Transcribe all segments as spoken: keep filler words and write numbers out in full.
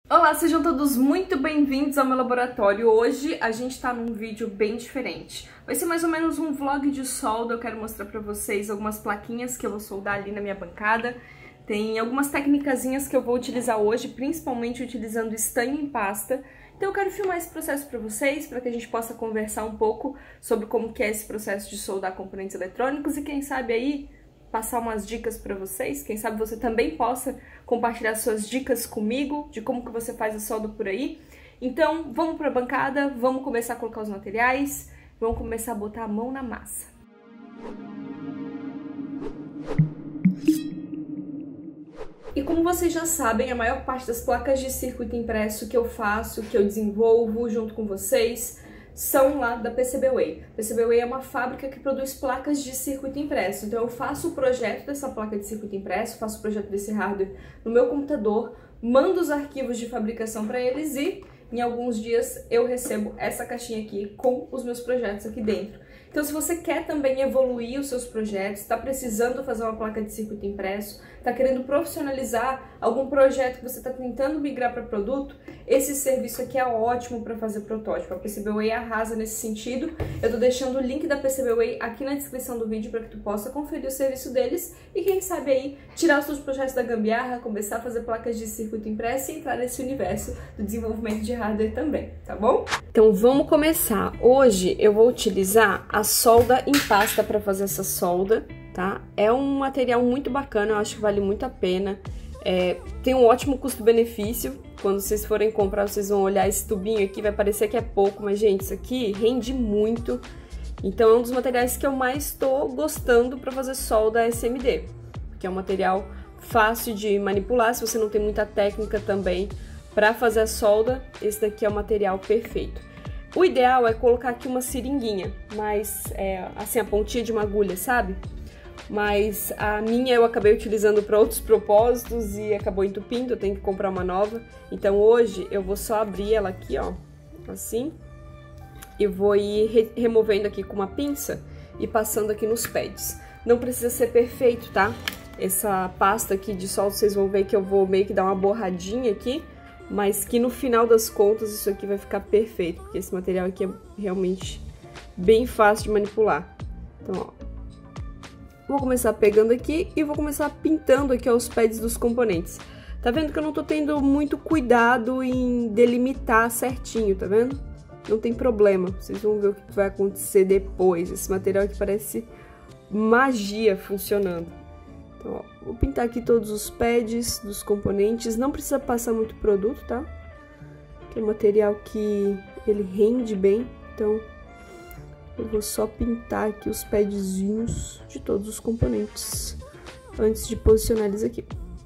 Olá, sejam todos muito bem-vindos ao meu laboratório. Hoje a gente tá num vídeo bem diferente. Vai ser mais ou menos um vlog de solda. Eu quero mostrar pra vocês algumas plaquinhas que eu vou soldar ali na minha bancada. Tem algumas técnicazinhas que eu vou utilizar hoje, principalmente utilizando estanho em pasta. Então eu quero filmar esse processo para vocês, para que a gente possa conversar um pouco sobre como que é esse processo de soldar componentes eletrônicos e quem sabe aí passar umas dicas para vocês, quem sabe você também possa compartilhar suas dicas comigo de como que você faz a solda por aí. Então vamos para a bancada, vamos começar a colocar os materiais, vamos começar a botar a mão na massa. E como vocês já sabem, a maior parte das placas de circuito impresso que eu faço, que eu desenvolvo junto com vocês, são lá da PCBWay. PCBWay é uma fábrica que produz placas de circuito impresso. Então eu faço o projeto dessa placa de circuito impresso, faço o projeto desse hardware no meu computador, mando os arquivos de fabricação para eles e em alguns dias eu recebo essa caixinha aqui com os meus projetos aqui dentro. Então se você quer também evoluir os seus projetos, está precisando fazer uma placa de circuito impresso, está querendo profissionalizar algum projeto que você está tentando migrar para produto, esse serviço aqui é ótimo para fazer protótipo. A PCBWay arrasa nesse sentido. Eu estou deixando o link da PCBWay aqui na descrição do vídeo para que tu possa conferir o serviço deles e quem sabe aí tirar os seus projetos da gambiarra, começar a fazer placas de circuito impresso e entrar nesse universo do desenvolvimento de hardware também, tá bom? Então vamos começar. Hoje eu vou utilizar a solda em pasta para fazer essa solda, tá? É um material muito bacana, eu acho que vale muito a pena. É, tem um ótimo custo-benefício. Quando vocês forem comprar, vocês vão olhar esse tubinho aqui, vai parecer que é pouco, mas gente, isso aqui rende muito. Então é um dos materiais que eu mais estou gostando para fazer solda S M D, que é um material fácil de manipular, se você não tem muita técnica também para fazer a solda, esse daqui é o material perfeito. O ideal é colocar aqui uma seringuinha, mas é, assim, a pontinha de uma agulha, sabe? Mas a minha eu acabei utilizando para outros propósitos e acabou entupindo, eu tenho que comprar uma nova. Então hoje eu vou só abrir ela aqui, ó, assim, e vou ir re removendo aqui com uma pinça e passando aqui nos pads. Não precisa ser perfeito, tá? Essa pasta aqui de solda, vocês vão ver que eu vou meio que dar uma borradinha aqui, mas que no final das contas isso aqui vai ficar perfeito, porque esse material aqui é realmente bem fácil de manipular. Então, ó. Vou começar pegando aqui e vou começar pintando aqui os pads dos componentes. Tá vendo que eu não tô tendo muito cuidado em delimitar certinho, tá vendo? Não tem problema, vocês vão ver o que vai acontecer depois. Esse material aqui parece magia funcionando. Então, ó, vou pintar aqui todos os pads dos componentes. Não precisa passar muito produto, tá? Que é um material que ele rende bem, então eu vou só pintar aqui os padzinhos de todos os componentes antes de posicionar eles aqui.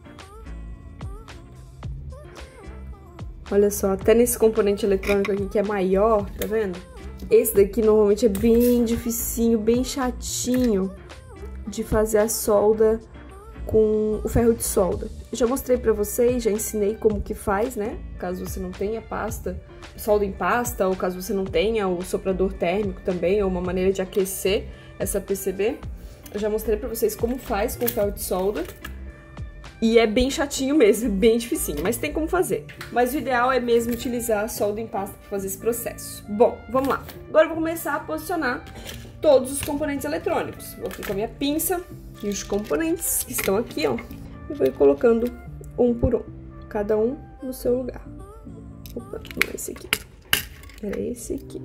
Olha só, até nesse componente eletrônico aqui que é maior, tá vendo? Esse daqui normalmente é bem dificinho, bem chatinho de fazer a solda com o ferro de solda. Eu já mostrei pra vocês, já ensinei como que faz, né? Caso você não tenha pasta, solda em pasta, ou caso você não tenha o soprador térmico também, ou uma maneira de aquecer essa P C B. Eu já mostrei pra vocês como faz com o ferro de solda. E é bem chatinho mesmo, é bem dificinho, mas tem como fazer. Mas o ideal é mesmo utilizar a solda em pasta para fazer esse processo. Bom, vamos lá. Agora eu vou começar a posicionar todos os componentes eletrônicos. Vou aqui com a minha pinça e os componentes que estão aqui, ó. E vou ir colocando um por um, cada um no seu lugar. Opa, não é esse aqui. Era esse aqui.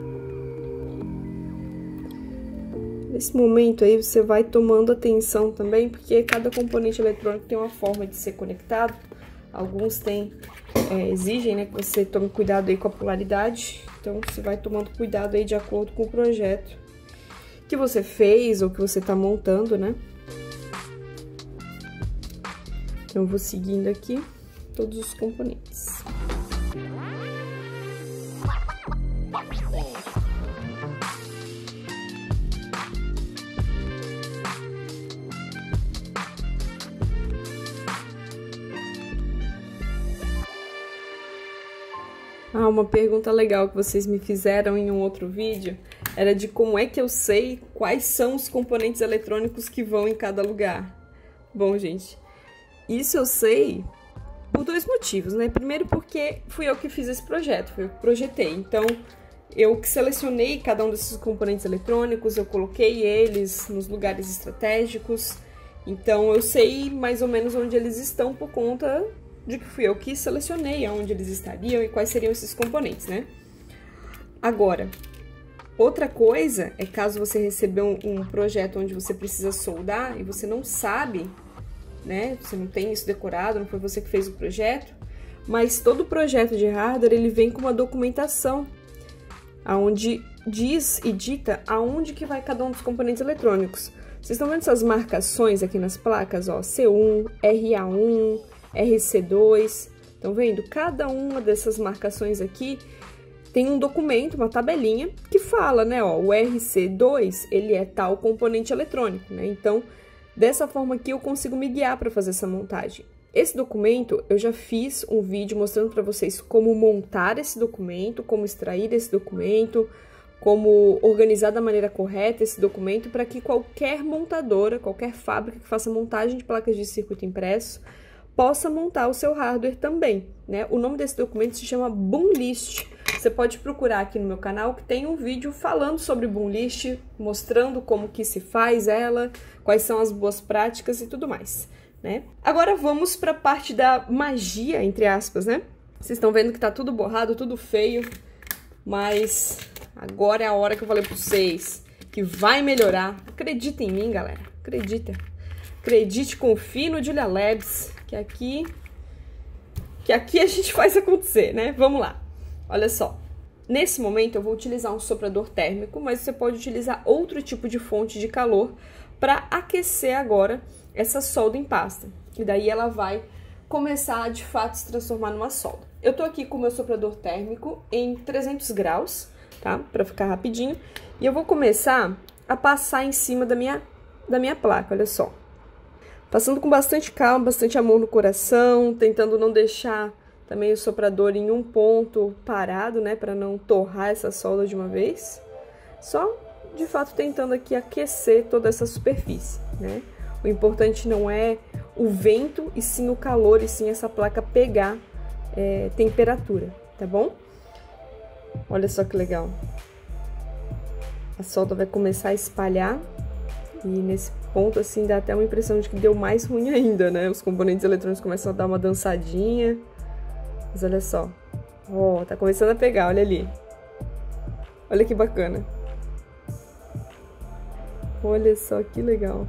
Nesse momento aí você vai tomando atenção também, porque cada componente eletrônico tem uma forma de ser conectado. Alguns têm, é, exigem, né, que você tome cuidado aí com a polaridade. Então você vai tomando cuidado aí de acordo com o projeto que você fez ou que você tá montando, né? Então eu vou seguindo aqui todos os componentes. Ah, uma pergunta legal que vocês me fizeram em um outro vídeo era de como é que eu sei quais são os componentes eletrônicos que vão em cada lugar. Bom, gente, isso eu sei Por dois motivos, né? Primeiro porque fui eu que fiz esse projeto, fui eu que projetei. Então, eu que selecionei cada um desses componentes eletrônicos, eu coloquei eles nos lugares estratégicos. Então, eu sei mais ou menos onde eles estão por conta de que fui eu que selecionei aonde eles estariam e quais seriam esses componentes, né? Agora, outra coisa é caso você recebeu um, um projeto onde você precisa soldar e você não sabe, né? Você não tem isso decorado, não foi você que fez o projeto, mas todo projeto de hardware ele vem com uma documentação aonde diz e dita aonde que vai cada um dos componentes eletrônicos. Vocês estão vendo essas marcações aqui nas placas, ó, C um, R A um, R C dois, estão vendo? Cada uma dessas marcações aqui tem um documento, uma tabelinha que fala, né, ó, o R C dois, ele é tal componente eletrônico, né? Então, dessa forma aqui eu consigo me guiar para fazer essa montagem. Esse documento, eu já fiz um vídeo mostrando para vocês como montar esse documento, como extrair esse documento, como organizar da maneira correta esse documento para que qualquer montadora, qualquer fábrica que faça montagem de placas de circuito impresso, possa montar o seu hardware também, né? O nome desse documento se chama Boomlist. Você pode procurar aqui no meu canal que tem um vídeo falando sobre Boomlist, mostrando como que se faz ela, quais são as boas práticas e tudo mais, né? Agora vamos para a parte da magia, entre aspas, né? Vocês estão vendo que tá tudo borrado, tudo feio, mas agora é a hora que eu falei para vocês que vai melhorar. Acredita em mim, galera. Acredita. Acredite, confie no Julia Labs, que aqui que aqui a gente faz acontecer, né? Vamos lá. Olha só. Nesse momento eu vou utilizar um soprador térmico, mas você pode utilizar outro tipo de fonte de calor para aquecer agora essa solda em pasta. E daí ela vai começar de fato se transformar numa solda. Eu tô aqui com o meu soprador térmico em trezentos graus, tá? Para ficar rapidinho. E eu vou começar a passar em cima da minha da minha placa, olha só. Passando com bastante calma, bastante amor no coração, tentando não deixar também o soprador em um ponto parado, né, para não torrar essa solda de uma vez. Só, de fato, tentando aqui aquecer toda essa superfície, né? O importante não é o vento, e sim o calor, e sim essa placa pegar é, temperatura, tá bom? Olha só que legal. A solda vai começar a espalhar. E nesse ponto, assim, dá até uma impressão de que deu mais ruim ainda, né? Os componentes eletrônicos começam a dar uma dançadinha. Mas olha só. Ó, oh, tá começando a pegar, olha ali. Olha que bacana. Olha só que legal.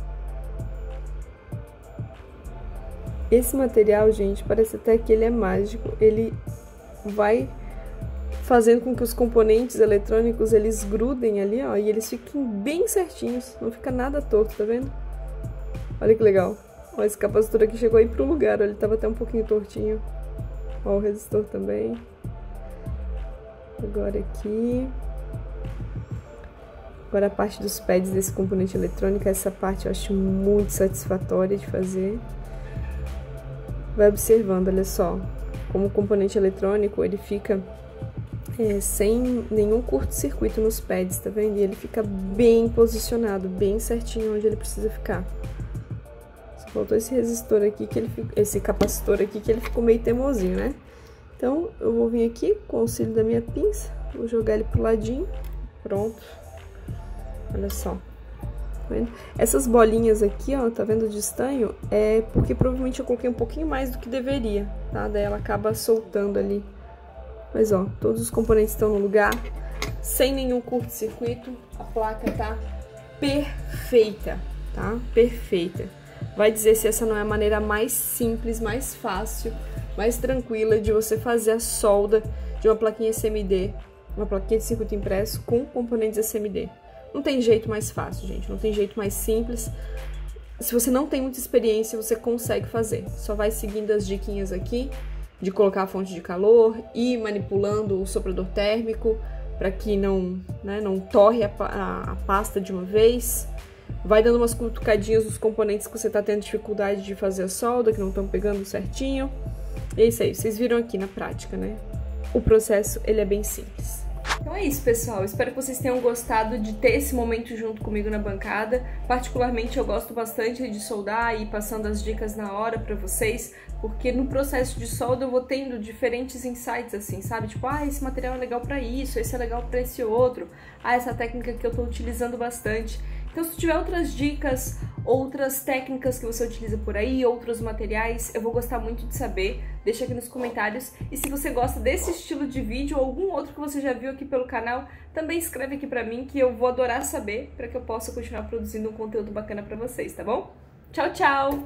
Esse material, gente, parece até que ele é mágico. Ele vai fazendo com que os componentes eletrônicos eles grudem ali, ó, e eles fiquem bem certinhos, não fica nada torto, tá vendo? Olha que legal. Ó, esse capacitor aqui chegou aí pro lugar, ó, ele tava até um pouquinho tortinho. Ó, o resistor também. Agora aqui. Agora a parte dos pads desse componente eletrônico, essa parte eu acho muito satisfatória de fazer. Vai observando, olha só, como o componente eletrônico ele fica É, sem nenhum curto-circuito nos pads, tá vendo? E ele fica bem posicionado, bem certinho onde ele precisa ficar. Só faltou esse resistor aqui, que ele fica, esse capacitor aqui, que ele ficou meio teimosinho, né? Então, eu vou vir aqui com o auxílio da minha pinça, vou jogar ele pro ladinho, pronto. Olha só. Tá vendo? Essas bolinhas aqui, ó, tá vendo de estanho? É porque provavelmente eu coloquei um pouquinho mais do que deveria, tá? Daí ela acaba soltando ali. Mas, ó, todos os componentes estão no lugar, sem nenhum curto-circuito. A placa tá perfeita, tá? Perfeita. Vai dizer se essa não é a maneira mais simples, mais fácil, mais tranquila de você fazer a solda de uma plaquinha S M D, uma plaquinha de circuito impresso com componentes S M D. Não tem jeito mais fácil, gente, não tem jeito mais simples. Se você não tem muita experiência, você consegue fazer. Só vai seguindo as diquinhas aqui, de colocar a fonte de calor e manipulando o soprador térmico para que não, né, não torre a, a, a pasta de uma vez. Vai dando umas cutucadinhas nos componentes que você está tendo dificuldade de fazer a solda, que não estão pegando certinho. E é isso aí, vocês viram aqui na prática, né? O processo, ele é bem simples. Então é isso, pessoal. Espero que vocês tenham gostado de ter esse momento junto comigo na bancada. Particularmente, eu gosto bastante de soldar e ir passando as dicas na hora pra vocês, porque no processo de solda eu vou tendo diferentes insights, assim, sabe? Tipo, ah, esse material é legal pra isso, esse é legal pra esse outro. Ah, essa técnica que eu tô utilizando bastante. Então, se tiver outras dicas, outras técnicas que você utiliza por aí, outros materiais, eu vou gostar muito de saber. Deixa aqui nos comentários. E se você gosta desse estilo de vídeo ou algum outro que você já viu aqui pelo canal, também escreve aqui pra mim que eu vou adorar saber, para que eu possa continuar produzindo um conteúdo bacana pra vocês, tá bom? Tchau, tchau!